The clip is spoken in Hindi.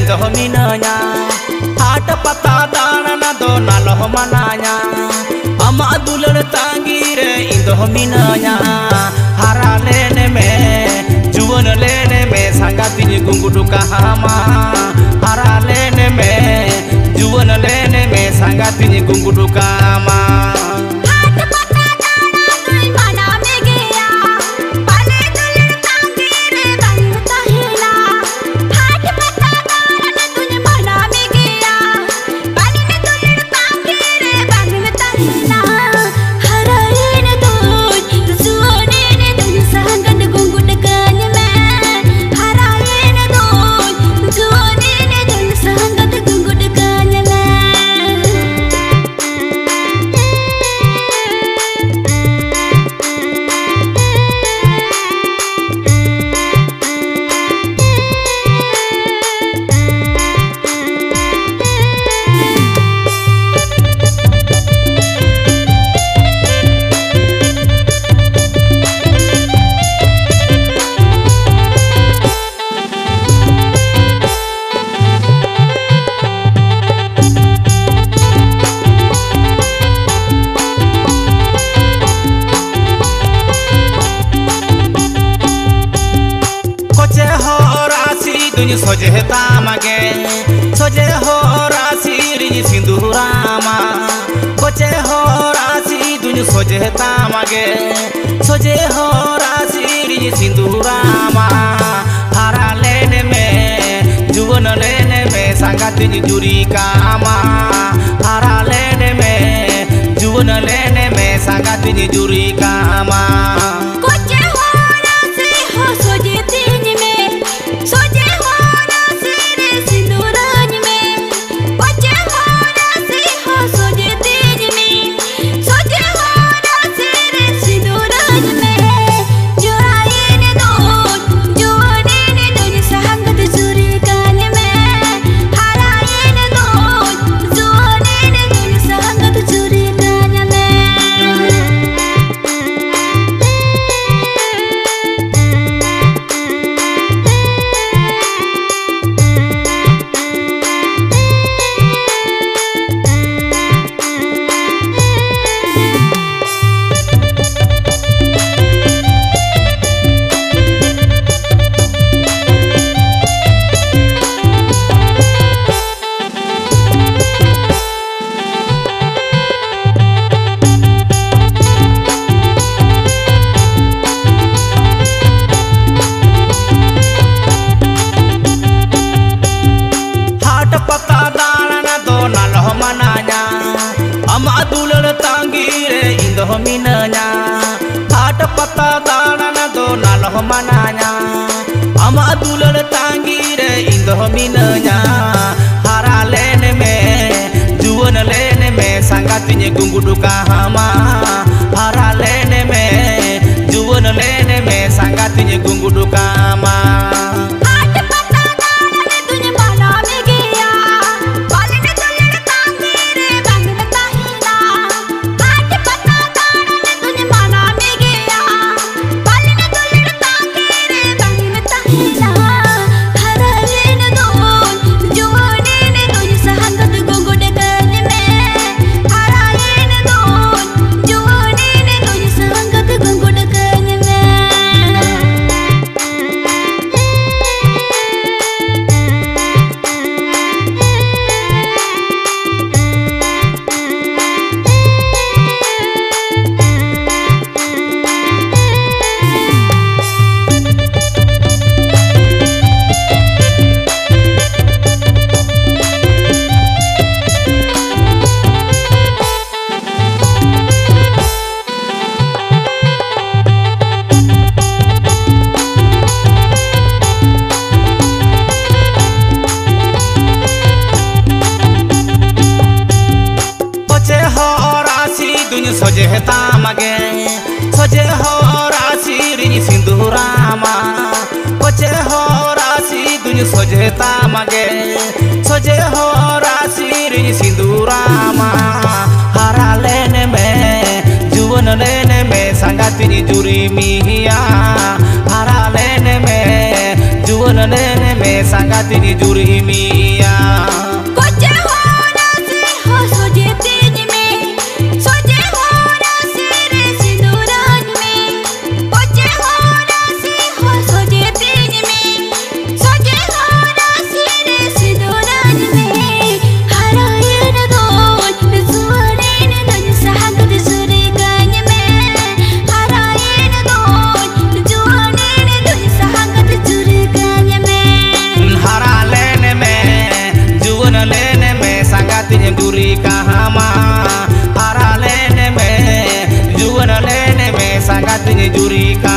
इंदो मिनाया हाट पता दाना दो नालो मनाया अमा दुलर तांगी रे इंदो मिनाया हरा लेने में जुवन लेने में संगाती गुंगुडू कहामा हरा लेने में जुवन लेने में संगाती गुंगुडू कामा सोजे तामगे सोजे हो राशि रिनी सिंदूरामा कोचे हो राशि दुनि सोजे तामगे सोजे हो राशि रिनी सिंदूरामा हरा लेने में जुवन लेने में संगाती जुरी कामा हरा लेने में जुवन लेने में संगाती जुरी कामा मिनाया हाट पता दाना दो नालो मनाया अमा दुलर तांगी रे इंदो मिनाया हरा लेने में जुवन लेने में संगाती गुंगुडू कहामा हरा लेने में जुवन लेने में संगाती गुंगुडू कामा सोजे तामगे सोजे हो राशि रिनी सिंदूरामा कोचे हो राशि दुनि सोजे तामगे सोजे हो राशि रिनी सिंदूरामा हरा लेने में जुवन लेने में संगाती जुरी मिया हरा लेने में जुवन लेने में संगा sangatini juri mia. Juri kahama hara lene me juana lene me sangat juri